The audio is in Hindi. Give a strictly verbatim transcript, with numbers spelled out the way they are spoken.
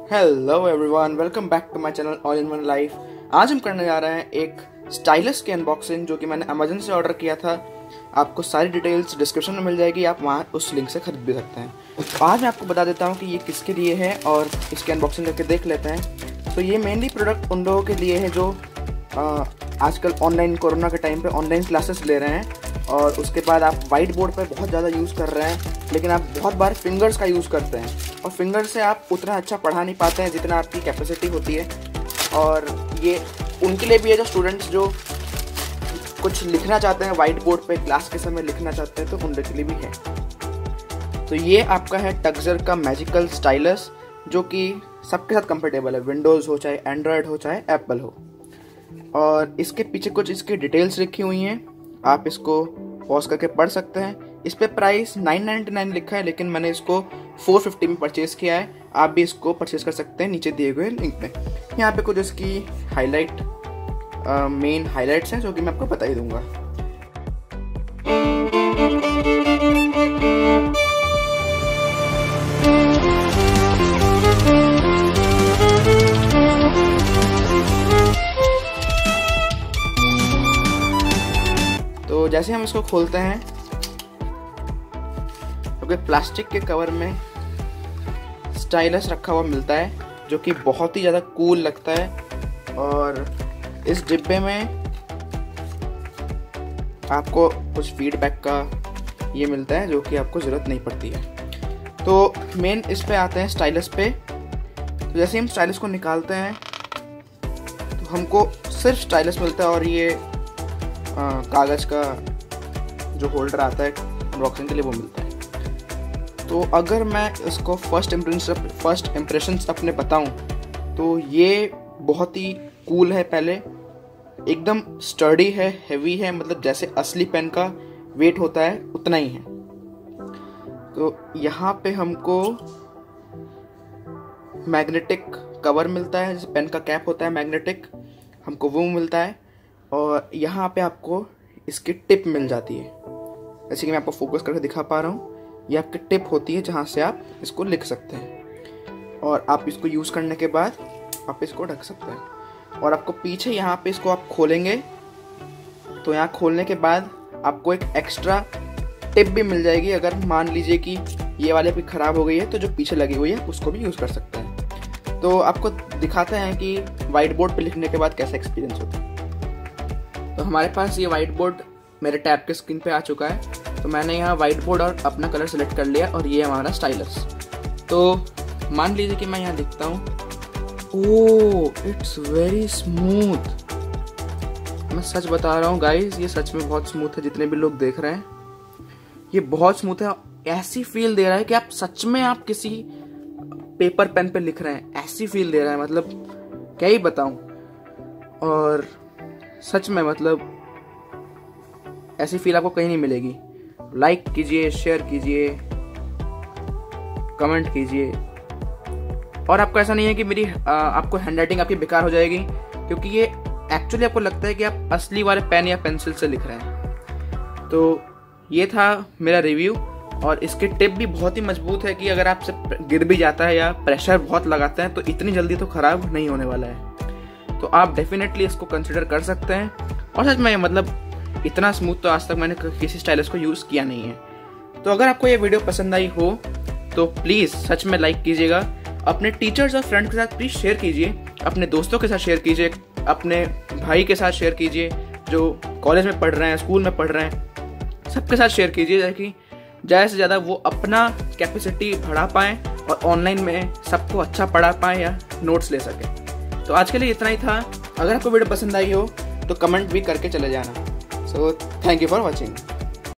Hello everyone, welcome back to my channel all in one life. आज हम करने जा रहे हैं एक स्टाइलस की अनबॉक्सिंग जो कि मैंने अमेजन से ऑर्डर किया था। आपको सारी डिटेल्स डिस्क्रिप्शन में मिल जाएगी, आप वहाँ उस लिंक से खरीद भी सकते हैं। तो आज मैं आपको बता देता हूँ कि ये किसके लिए है और इसकी अनबॉक्सिंग करके देख लेते हैं। तो ये मेनली प्रोडक्ट उन लोगों के लिए है जो आ, आजकल ऑनलाइन कोरोना के टाइम पे ऑनलाइन क्लासेस ले रहे हैं और उसके बाद आप वाइट बोर्ड पर बहुत ज़्यादा यूज़ कर रहे हैं, लेकिन आप बहुत बार फिंगर्स का यूज़ करते हैं और फिंगर से आप उतना अच्छा पढ़ा नहीं पाते हैं जितना आपकी कैपेसिटी होती है। और ये उनके लिए भी है जो स्टूडेंट्स जो कुछ लिखना चाहते हैं वाइट बोर्ड पे, क्लास के समय लिखना चाहते हैं, तो उनके लिए भी है। तो ये आपका है टक्सर का मैजिकल स्टाइलस जो कि सबके साथ कंफर्टेबल है, विंडोज़ हो चाहे एंड्रॉयड हो चाहे एप्पल हो। और इसके पीछे कुछ इसकी डिटेल्स लिखी हुई हैं, आप इसको पॉज करके पढ़ सकते हैं। इस पे प्राइस नाइन नाइन्टी नाइन लिखा है, लेकिन मैंने इसको फोर फिफ्टी में परचेज़ किया है। आप भी इसको परचेज़ कर सकते हैं नीचे दिए हुए लिंक पे। यहाँ पे कुछ इसकी हाईलाइट मेन हाईलाइट्स हैं जो कि मैं आपको बता ही दूंगा। तो जैसे हम इसको खोलते हैं तो प्लास्टिक के कवर में स्टाइलस रखा हुआ मिलता है जो कि बहुत ही ज़्यादा कूल लगता है। और इस डिब्बे में आपको कुछ फीडबैक का ये मिलता है जो कि आपको ज़रूरत नहीं पड़ती है। तो मेन इस पे आते हैं स्टाइलस पे। तो जैसे हम स्टाइलस को निकालते हैं तो हमको सिर्फ स्टाइलस मिलता है और ये कागज़ का जो होल्डर आता है अनबॉक्सिंग के लिए वो मिलता है। तो अगर मैं इसको फर्स्ट इम्प्रेशन फर्स्ट इम्प्रेशंस अपने बताऊं तो ये बहुत ही कूल है। पहले एकदम स्टर्डी है, हेवी है, मतलब जैसे असली पेन का वेट होता है उतना ही है। तो यहाँ पे हमको मैग्नेटिक कवर मिलता है, जैसे पेन का कैप होता है मैग्नेटिक, हमको वो मिलता है। और यहाँ पे आपको इसकी टिप मिल जाती है, जैसे कि मैं आपको फोकस करके दिखा पा रहा हूँ। ये आपकी टिप होती है जहाँ से आप इसको लिख सकते हैं और आप इसको यूज़ करने के बाद आप इसको ढक सकते हैं। और आपको पीछे यहाँ पे इसको आप खोलेंगे तो यहाँ खोलने के बाद आपको एक एक्स्ट्रा टिप भी मिल जाएगी। अगर मान लीजिए कि ये वाले भी ख़राब हो गई है तो जो पीछे लगी हुई है उसको भी यूज़ कर सकते हैं। तो आपको दिखाते हैं कि वाइट बोर्ड पर लिखने के बाद कैसा एक्सपीरियंस होता है। तो हमारे पास ये वाइट बोर्ड मेरे टैब के स्क्रीन पे आ चुका है। तो मैंने यहाँ वाइट बोर्ड और अपना कलर सेलेक्ट कर लिया और ये हमारा स्टाइलस। तो मान लीजिए कि मैं यहाँ लिखता हूँ, ओह इट्स वेरी स्मूथ। मैं सच बता रहा हूँ गाइस, ये सच में बहुत स्मूथ है। जितने भी लोग देख रहे हैं ये बहुत स्मूथ है। ऐसी फील दे रहा है कि आप सच में आप किसी पेपर पेन पे लिख रहे हैं, ऐसी फील दे रहा है, मतलब क्या ही बताऊँ। और सच में मतलब ऐसी फील आपको कहीं नहीं मिलेगी। लाइक कीजिए, शेयर कीजिए, कमेंट कीजिए। और आपको ऐसा नहीं है कि मेरी आ, आपको हैंडराइटिंग आपकी बेकार हो जाएगी, क्योंकि ये एक्चुअली आपको लगता है कि आप असली वाले पेन या पेंसिल से लिख रहे हैं। तो ये था मेरा रिव्यू। और इसके टिप भी बहुत ही मजबूत है कि अगर आपसे गिर भी जाता है या प्रेशर बहुत लगाते हैं तो इतनी जल्दी तो ख़राब नहीं होने वाला है। तो आप डेफिनेटली इसको कंसिडर कर सकते हैं। और सच में मतलब इतना स्मूथ तो आज तक मैंने किसी स्टाइलस को यूज़ किया नहीं है। तो अगर आपको ये वीडियो पसंद आई हो तो प्लीज़ सच में लाइक कीजिएगा, अपने टीचर्स और फ्रेंड्स के साथ प्लीज़ शेयर कीजिए, अपने दोस्तों के साथ शेयर कीजिए, अपने भाई के साथ शेयर कीजिए जो कॉलेज में पढ़ रहे हैं, स्कूल में पढ़ रहे हैं, सबके साथ शेयर कीजिए ताकि ज़्यादा से ज़्यादा वो अपना कैपेसिटी बढ़ा पाएँ और ऑनलाइन में सबको अच्छा पढ़ा पाएँ या नोट्स ले सकें। तो आज के लिए इतना ही था। अगर आपको वीडियो पसंद आई हो तो कमेंट भी करके चले जाना। So thank you for watching.